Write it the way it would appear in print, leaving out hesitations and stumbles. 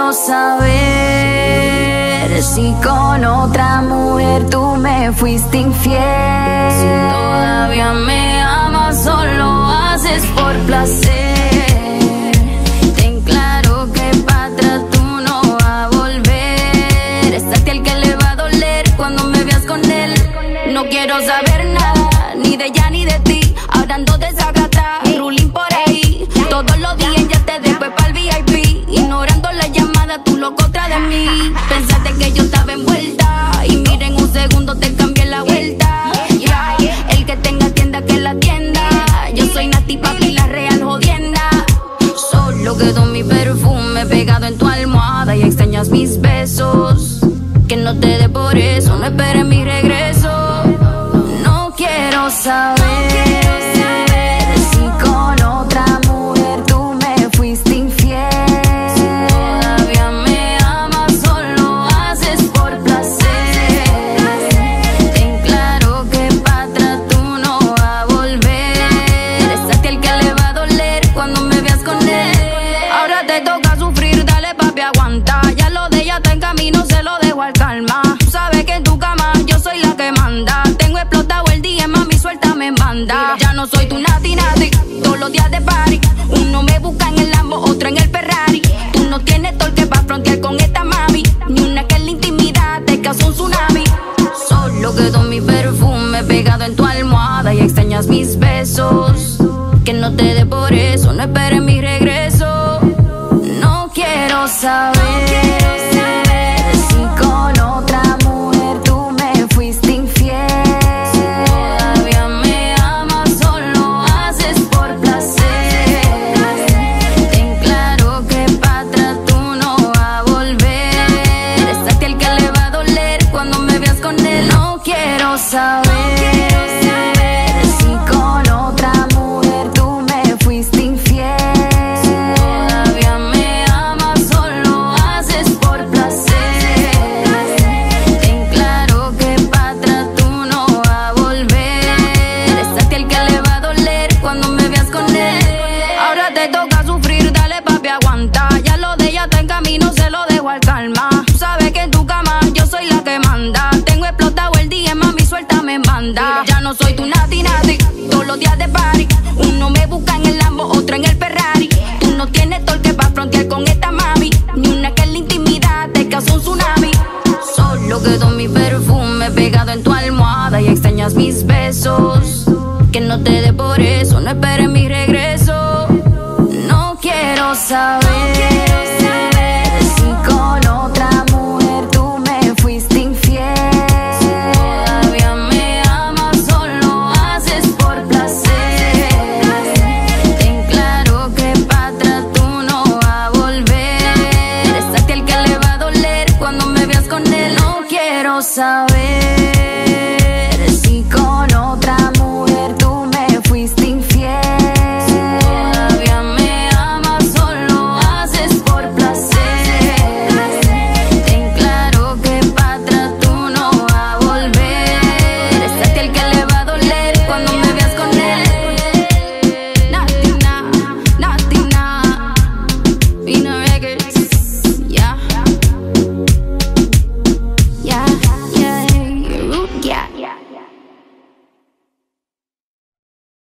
quiero saber si con otra mujer tú me fuiste infiel. Si todavía me amas o lo haces por placer. Ten claro que para atrás tú no vas a volver. Es a ti el que le va a doler cuando me veas con él. No quiero saber nada, ni de ella ni de ti. Ahora ando desacata, ruling por ahí. Todos los días ya te después pa'l VIP. Ignorando la llamada, tú loco otra de mí. Pensaste que yo estaba envuelta y mira, en un segundo te cambié la vuelta. Yeah. El que tenga tienda que la tienda. Yo soy Nati papi, la real jodienda. Solo quedó mi perfume pegado en tu almohada y extrañas mis besos. Que no te dé por eso, no esperes mi regreso. No quiero saber si con otra mujer tú me fuiste infiel. Si todavía me amas o lo haces por placer. Ten claro que para atrás tú no vas a volver. Es a ti el que le va a doler cuando me veas con él. Ahora te toca sufrir, dale papi, aguanta. Ya lo de ella está en camino, se lo dejo al calma. Sabes que en tu cama yo soy la que manda. Tengo explotado el día, mami, suelta me manda. Ya no soy tu Nati, todos los días de party. Uno me busca en el Lambo, otro en el Ferrari. Tú no tienes torque para frontear con esta mami. Ni una que en la intimidad te causa un tsunami. Solo quedó mi perfume pegado en tu almohada y extrañas mis besos. Que no te dé por eso, no esperes mi regreso. No quiero saber si con otra mujer tú me fuiste infiel. Si todavía me amas o lo haces por placer. Ten claro que para atrás tú no vas a volver. Es a ti el que le va a doler cuando me veas con él. No quiero saber si con otra mujer tú me fuiste infiel. Si todavía me amas o lo haces por placer. Ten claro que para atrás tú no vas a volver. Es a ti el que le va a doler cuando me veas con él. Ahora te toca sufrir, dale papi, aguanta. Ya lo de ella está en camino, se lo dejo al calma. Sabes que en tu cama yo soy la que manda. Tengo explotado el día, mami, suelta me manda. Ya no soy tu Nati, todos los días de party. Uno me busca en el Lambo, otro en el Ferrari. Tú no tienes torque para frontear con esta mami. Ni una que en la intimidad te causa un tsunami. Solo quedó mi perfume pegado en tu almohada y extrañas mis besos. Que no te dé por eso, no esperes mi regreso. No quiero saber